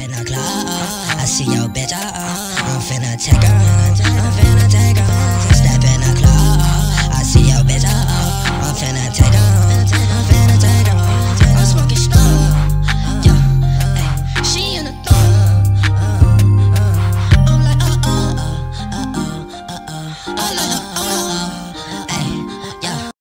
in the club. I see your bitch, I'm finna take her, I'm finna take